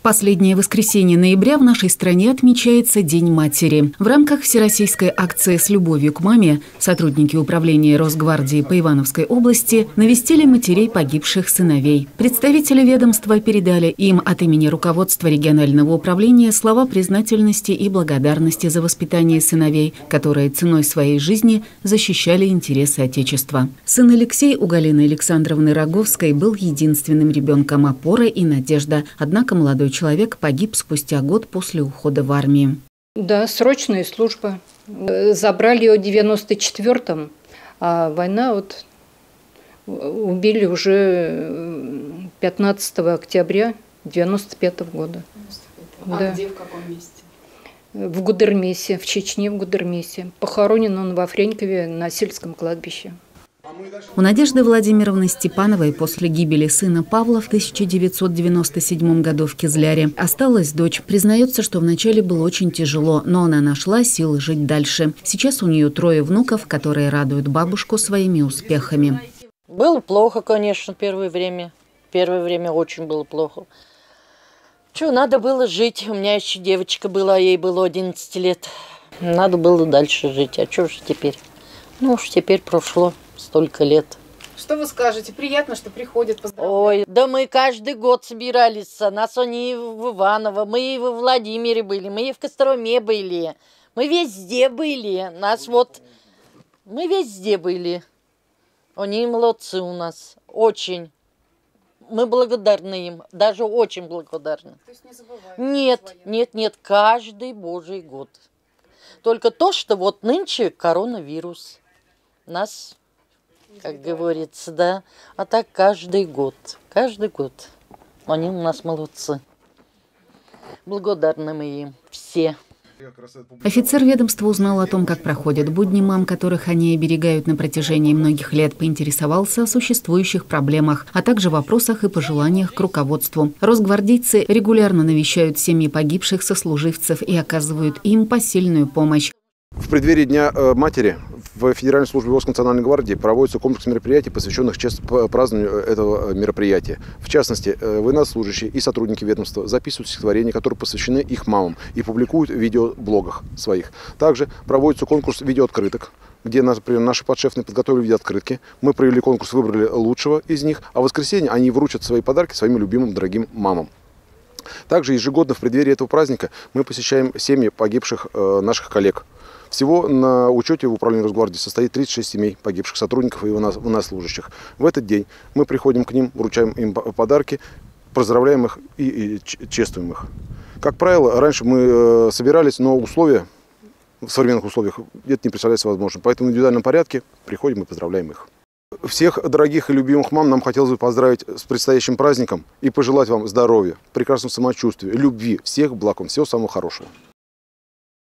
последнее воскресенье ноября в нашей стране отмечается День матери. В рамках всероссийской акции «С любовью к маме» сотрудники управления Росгвардии по Ивановской области навестили матерей погибших сыновей. Представители ведомства передали им от имени руководства регионального управления слова признательности и благодарности за воспитание сыновей, которые ценой своей жизни защищали интересы Отечества. Сын Алексей у Галины Александровны Роговской был единственным ребенком, опора и надежда. Однако молодой человек погиб спустя год после ухода в армию. Да, срочная служба. Забрали ее в 94-м, а война убили уже 15 октября 95-го года. А да. где, в каком месте? В Гудермесе, в Чечне, в Гудермесе. Похоронен он во Френькове на сельском кладбище. У Надежды Владимировны Степановой после гибели сына Павла в 1997 году в Кизляре осталась дочь. Признается, что вначале было очень тяжело, но она нашла силы жить дальше. Сейчас у нее 3 внуков, которые радуют бабушку своими успехами. Было плохо, конечно, первое время. Первое время очень было плохо. Что, надо было жить. У меня еще девочка была, ей было 11 лет. Надо было дальше жить. А что же теперь? Ну уж теперь прошло столько лет. Что вы скажете? Приятно, что приходят поздравлять. Ой, да мы каждый год собирались. Нас они в Иваново, мы и во Владимире были, мы и в Костроме были. Мы везде были. Мы везде были. Они молодцы у нас. Очень. Мы благодарны им. Даже очень благодарны. То есть не забываете? Нет. Каждый божий год. Только то, что вот нынче коронавирус. Нас, как говорится, да. А так каждый год. Каждый год. Они у нас молодцы. Благодарны мы им все. Офицер ведомства узнал о том, как проходят будни мам, которых они оберегают на протяжении многих лет, поинтересовался о существующих проблемах, а также вопросах и пожеланиях к руководству. Росгвардейцы регулярно навещают семьи погибших сослуживцев и оказывают им посильную помощь. В преддверии Дня матери в Федеральной службе войск Национальной гвардии проводится комплекс мероприятий, посвященных празднованию этого мероприятия. В частности, военнослужащие и сотрудники ведомства записывают стихотворения, которые посвящены их мамам, и публикуют в видеоблогах своих. Также проводится конкурс видеооткрыток, где, например, наши подшефные подготовили видеооткрытки. Мы провели конкурс, выбрали лучшего из них, а в воскресенье они вручат свои подарки своим любимым, дорогим мамам. Также ежегодно в преддверии этого праздника мы посещаем семьи погибших наших коллег. Всего на учете в управлении Росгвардии состоит 36 семей погибших сотрудников и военнослужащих. В этот день мы приходим к ним, вручаем им подарки, поздравляем их и чествуем их. Как правило, раньше мы собирались, но в современных условиях это не представляется возможным. Поэтому в индивидуальном порядке приходим и поздравляем их. Всех дорогих и любимых мам нам хотелось бы поздравить с предстоящим праздником и пожелать вам здоровья, прекрасного самочувствия, любви, всех благ вам, всего самого хорошего.